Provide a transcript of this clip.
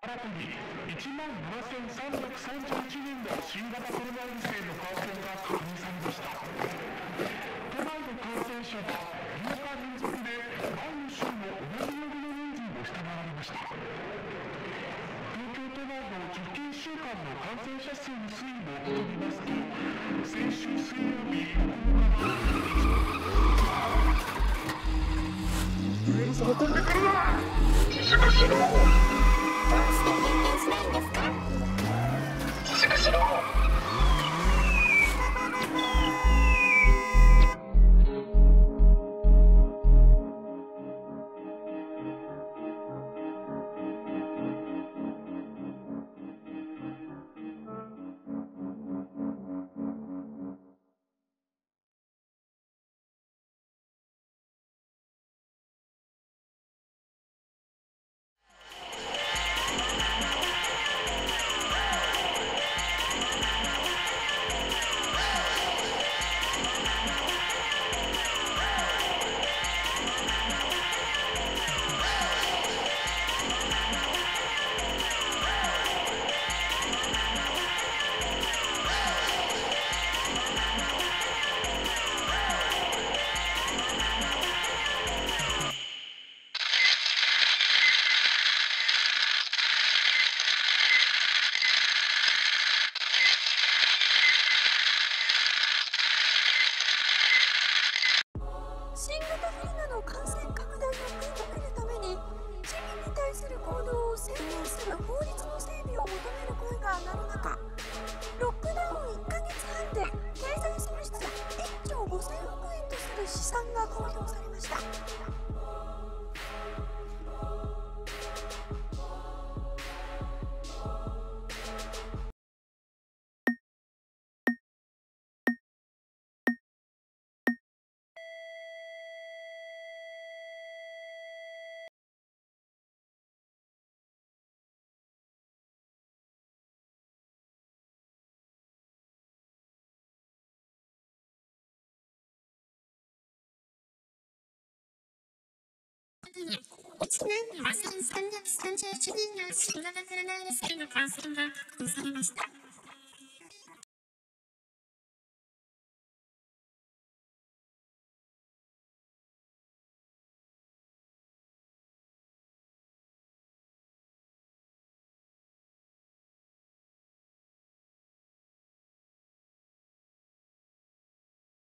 新たに17331人の新型コロナウイルスへの感染が確認されました。都内の感染者は8日連続で前の週の同じ曜日の人数を下回りました。東京都内の直近1週間の感染者数の推移を見ますと、先週水曜日9日はウイルスが飛んでくるな。静かしろ。どうして返信しないんですか？静かしろ。 新型コロナの感染拡大を食い止めるために市民に対する行動を制限する法律の整備を求める声が上がる中、ロックダウン1ヶ月半で経済損失1兆5000億円とする試算が公表されました。 1万2331人の新型コロナウイルスへの感染が確認されました。